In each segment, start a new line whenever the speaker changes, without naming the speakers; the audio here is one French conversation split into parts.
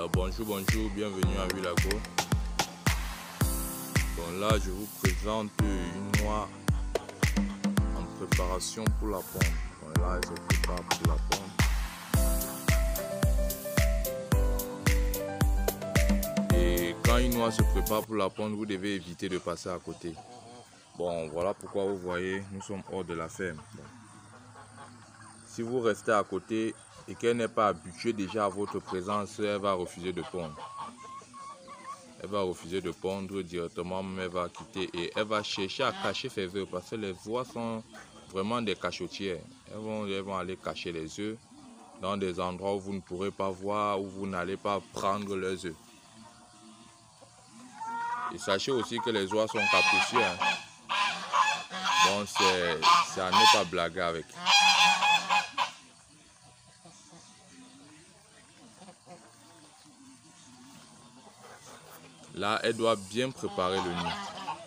Bonjour, bienvenue à Villago. Bon, là je vous présente une noix en préparation pour la ponde. Bon, là elle se prépare pour la ponde. Et quand une noix se prépare pour la ponde, vous devez éviter de passer à côté. Bon, voilà pourquoi vous voyez, nous sommes hors de la ferme. Bon. Si vous restez à côté et qu'elle n'est pas habituée déjà à votre présence, elle va refuser de pondre. Elle va refuser de pondre directement, mais elle va quitter et elle va chercher à cacher ses œufs parce que les oies sont vraiment des cachotières. Elles vont aller cacher les œufs dans des endroits où vous ne pourrez pas voir, où vous n'allez pas prendre leurs œufs. Et sachez aussi que les oies sont capricieux. Donc c'est à ne pas blaguer avec. Là, elle doit bien préparer le nid.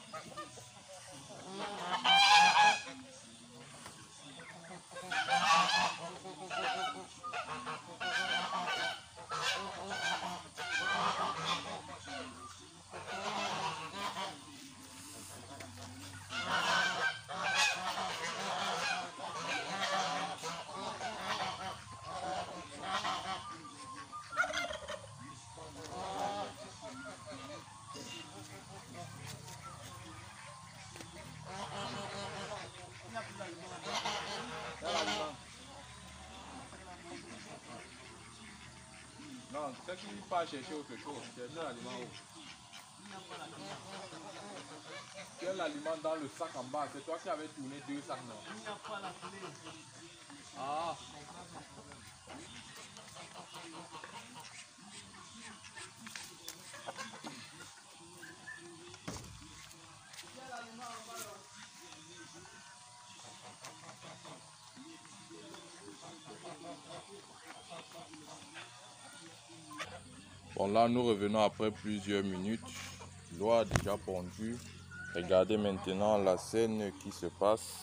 Non, c'est qu'il ne pas chercher autre chose. Chercher l'aliment où? Quel aliment dans le sac en bas? C'est toi qui avais tourné 2 sacs, non? Il n'y a pas la clé. Ah. Bon, là nous revenons après plusieurs minutes. L'eau a déjà pondu. Regardez maintenant la scène qui se passe.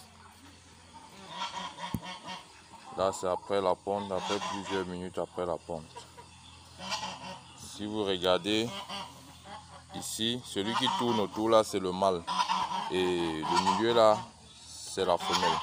Là c'est après la ponte, après plusieurs minutes après la ponte. Si vous regardez ici, celui qui tourne autour là c'est le mâle. Et le milieu là c'est la femelle.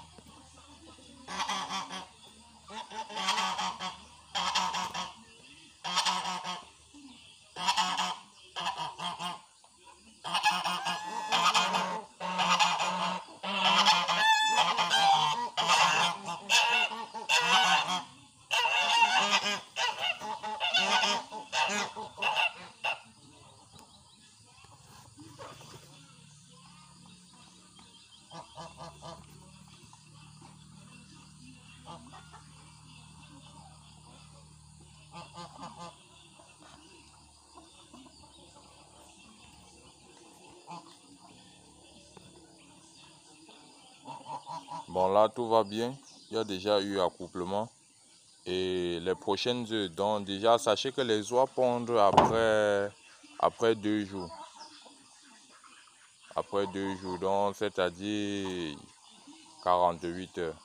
Bon là tout va bien, il y a déjà eu accouplement et les prochaines œufs, donc déjà sachez que les oies pondent après 2 jours. Après 2 jours, donc c'est-à-dire 48 heures.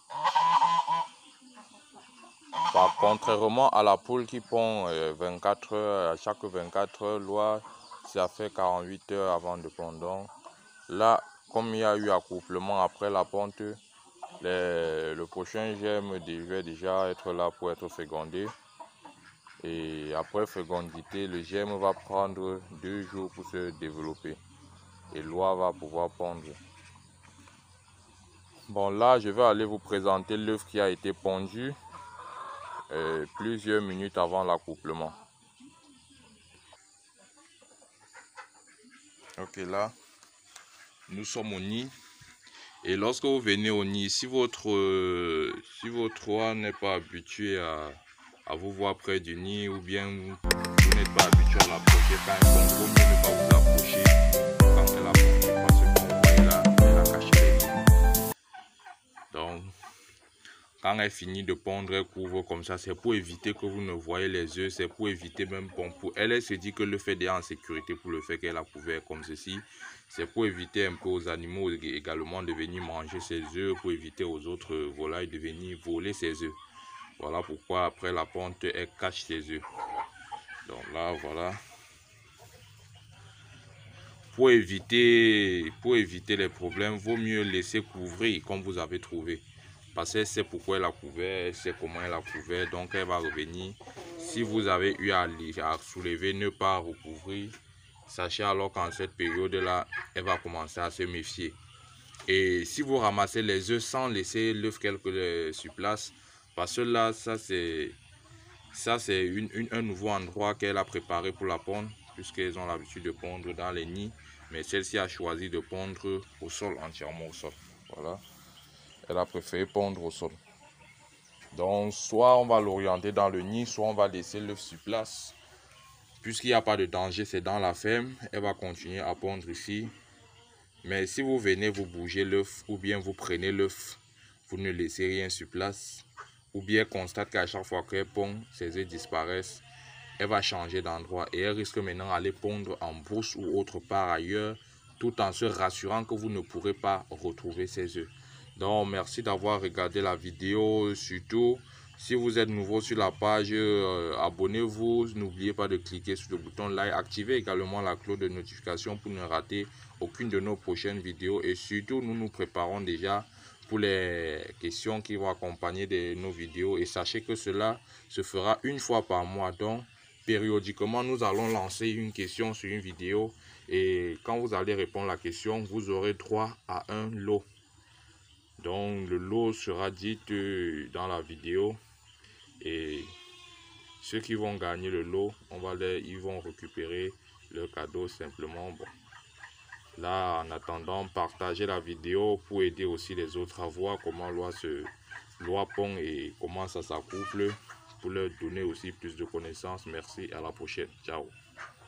Contrairement à la poule qui pond 24 heures, à chaque 24 heures, l'oie ça fait 48 heures avant de pondre. Donc là, comme il y a eu accouplement après la ponte, le prochain germe devait déjà être là pour être fécondé. Et après fécondité, le germe va prendre 2 jours pour se développer. Et l'oie va pouvoir pondre. Bon là, je vais aller vous présenter l'œuf qui a été pondu plusieurs minutes avant l'accouplement. Ok, là, nous sommes au nid. Et lorsque vous venez au nid, si votre oie n'est pas habitué à vous voir près du nid, ou bien vous n'êtes pas habitué à l'approcher, quand elle pond, vaut mieux ne pas vous approcher quand elle a pondu, parce que vous voyez là, elle a caché les œufs. Donc, quand elle finit de pondre, elle couvre comme ça, c'est pour éviter que vous ne voyez les œufs, c'est pour éviter même pour elle se dit que le fait d'être en sécurité pour le fait qu'elle a couvert comme ceci. C'est pour éviter un peu aux animaux également de venir manger ses œufs, pour éviter aux autres volailles de venir voler ses œufs. Voilà pourquoi après la ponte, elle cache ses œufs. Donc là, voilà. Pour éviter les problèmes, vaut mieux laisser couvrir comme vous avez trouvé. Parce qu'elle sait pourquoi elle a couvert, elle sait comment elle a couvert, donc elle va revenir. Si vous avez eu à soulever, ne pas recouvrir, sachez alors qu'en cette période-là, elle va commencer à se méfier. Et si vous ramassez les œufs sans laisser l'œuf sur place, parce que là, ça c'est un nouveau endroit qu'elle a préparé pour la pondre, puisqu'elles ont l'habitude de pondre dans les nids. Mais celle-ci a choisi de pondre au sol, entièrement au sol. Voilà. Elle a préféré pondre au sol. Donc, soit on va l'orienter dans le nid, soit on va laisser l'œuf sur place. Puisqu'il n'y a pas de danger, c'est dans la ferme. Elle va continuer à pondre ici. Mais si vous venez, vous bougez l'œuf, ou bien vous prenez l'œuf, vous ne laissez rien sur place, ou bien constate qu'à chaque fois qu'elle pond, ses œufs disparaissent, elle va changer d'endroit et elle risque maintenant d'aller pondre en brousse ou autre part ailleurs, tout en se rassurant que vous ne pourrez pas retrouver ses œufs. Donc merci d'avoir regardé la vidéo. Surtout si vous êtes nouveau sur la page, abonnez-vous, n'oubliez pas de cliquer sur le bouton like, activez également la cloche de notification pour ne rater aucune de nos prochaines vidéos. Et surtout, nous nous préparons déjà pour les questions qui vont accompagner nos vidéos, et sachez que cela se fera une fois par mois. Donc périodiquement, nous allons lancer une question sur une vidéo, et quand vous allez répondre à la question, vous aurez droit à un lot. Donc le lot sera dit dans la vidéo, et ceux qui vont gagner le lot, ils vont récupérer leur cadeau simplement. Bon, là, en attendant, partagez la vidéo pour aider aussi les autres à voir comment l'oie pond et comment ça s'accouple, pour leur donner aussi plus de connaissances. Merci, à la prochaine. Ciao.